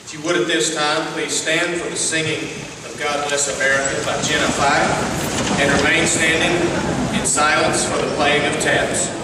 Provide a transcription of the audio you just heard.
If you would at this time, please stand for the singing of God Bless America by Jenna Fife, and remain standing in silence for the playing of taps.